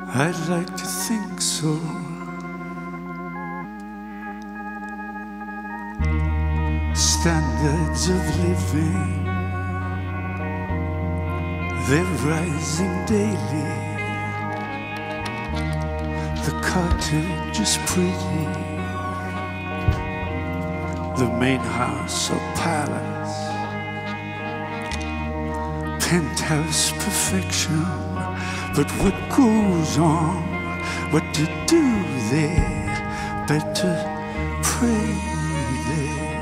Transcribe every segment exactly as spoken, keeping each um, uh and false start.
I'd like to think so. Standards of living, they're rising daily. The cottage is pretty, the main house or palace, penthouse perfection. But what goes on, what to do there, better pray there.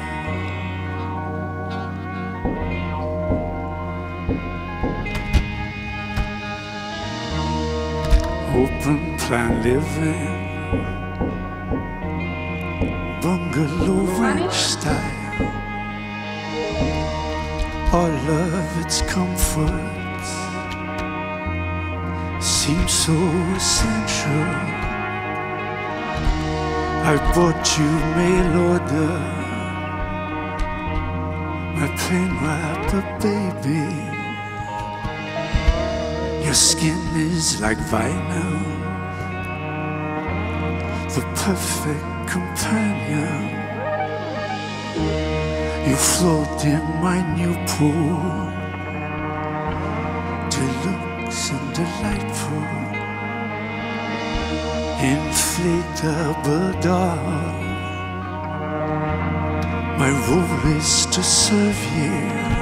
Open plan living, bungalow ranch style, all of its comforts seems so essential. I bought you mail order, my plain wrapper, baby. Your skin is like vinyl, the perfect companion. You float in my new pool, deluxe and delightful, inflatable doll. My role is to serve you,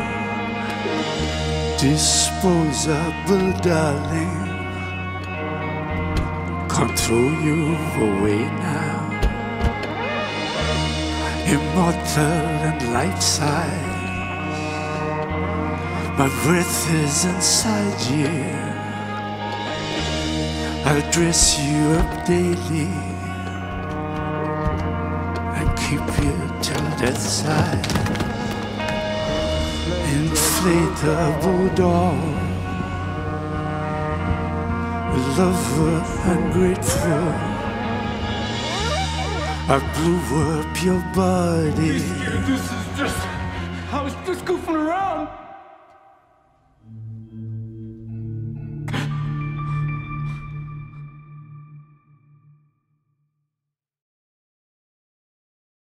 disposable darling. Can't throw you away now. Immortal and life-size, my breath is inside you. I'll dress you up daily and keep you till death's side. Inflatable doll, lover and grateful. I blew up your body. This is just, I was just goofing around.